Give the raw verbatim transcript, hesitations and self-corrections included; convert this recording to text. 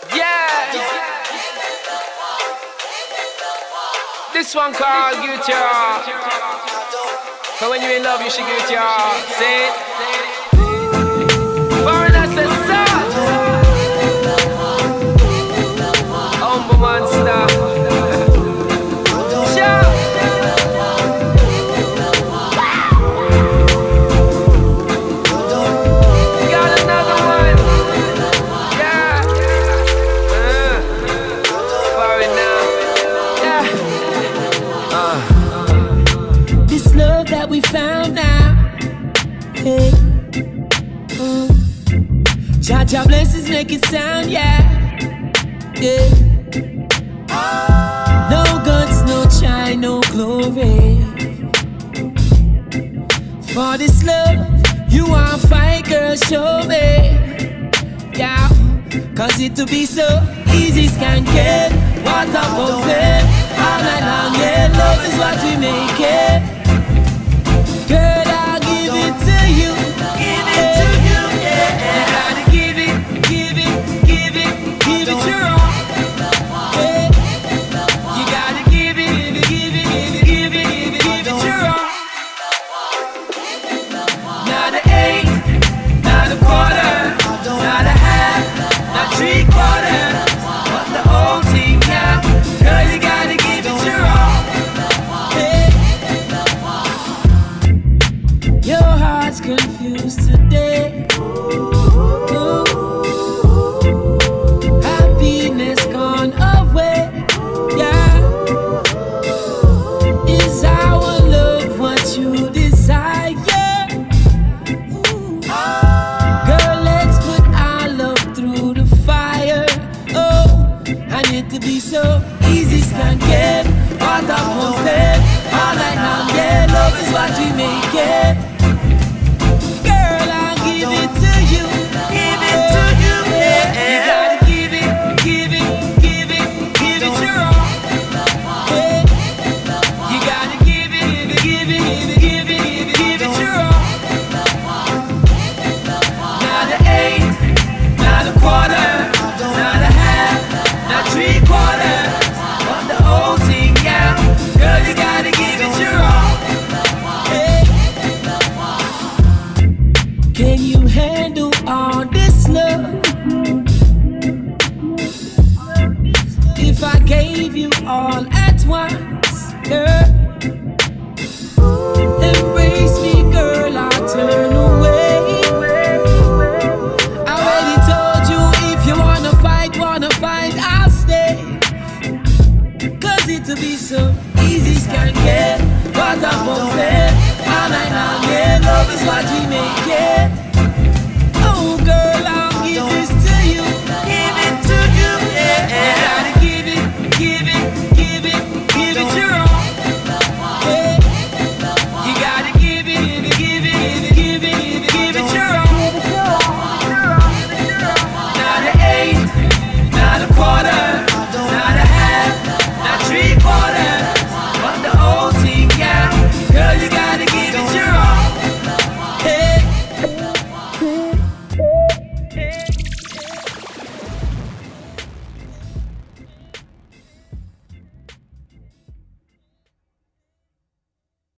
Yeah. This one called Give It To Your. So when you're in love, you should give it to your. Say it. Foreigner says so. Humble monster. Shout. Got another one. Yeah. Uh. Foreigner. Yeah. Uh. This love that we found now. Hey. Mm. Jah Jah blessings make it sound, yeah. Yeah. No guns, no shine, no glory. For this love, you want fight, girl, show me. Yeah. Cause it to be so easy, scan get. What about it? All night long, yeah. Love is what we make it.